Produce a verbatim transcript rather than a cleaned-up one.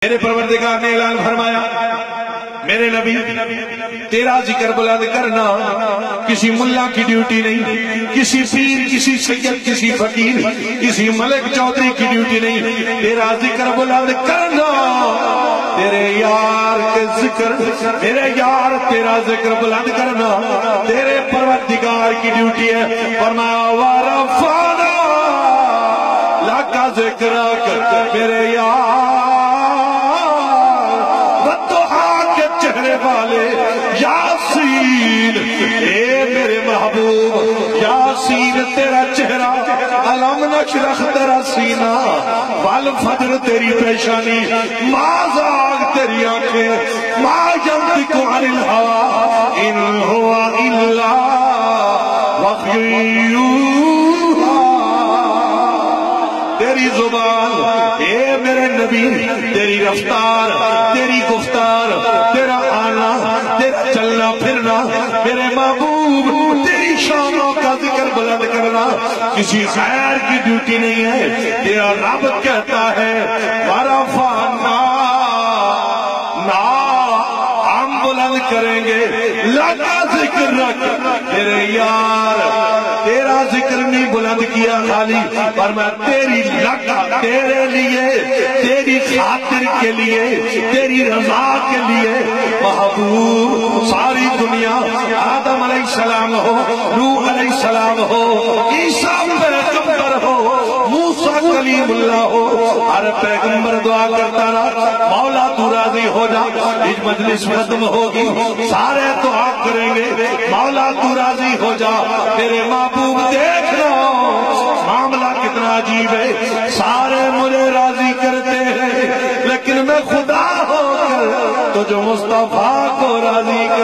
میرے پروردگار نے اعلان فرمایا میرے نبی تیرا ذکر بلند کرنا کسی ملا کی ڈیوٹی نہیں، کسی پیر، کسی سید، کسی فقیر، کسی ملک چودھری کی ڈیوٹی نہیں، تیرا ذکر بلند کرنا تیرے یار کے ذکر، میرے یار تیرا ذکر بلند کرنا تیرے پروردگار کی ڈیوٹی ہے۔ فرمایا وَرَفَعْنَا لَكَ ذِكْرَكَ، میرے یار چہرے والے یاسین، اے میرے محبوب یاسین تیرا چہرہ، علم نشرح تیرا سینہ، والفجر تیری پیشانی، ما زاغ تیری آنکھیں، ما ينطق عن الهوى ان هو الا وحی یوحی، تیری زبان اے میرے نبی، تیری رفتار، تیری گفتار، تیرا آنا، تیرا چلنا پھرنا، میرے محبوب تیری شانوں کا ذکر بلند کرنا کسی غیر کی ڈیوٹی نہیں ہے۔ تیرا رب کہتا ہے وَرَفَعْنَا، نا ہم بلند کریں گے لَكَ ذِكْرَكَ، میرے یار تیرا ذکر نہیں بلند کیا خالی، پر میں تیری لگا، تیرے لیے، تیری خاطر کے لیے، تیری رضا کے لیے محبوب ساری دنیا، آدم علیہ السلام ہو، نوح علیہ السلام ہو، عیسیٰ پیغمبر ہو، موسیٰ کلیم اللہ ہو، ہر پیغمبر دعا کرتا رہا مولا تو راضی ہو جا، اس مجلس ختم ہوگی سارے دعا کریں گے مولا تو راضی ہو جا، تیرے محبوب دیکھ لو معاملہ کتنا عجیب ہے، سارے مجھے راضی کرتے ہیں لیکن میں خدا ہو کر تو جو مصطفیٰ کو راضی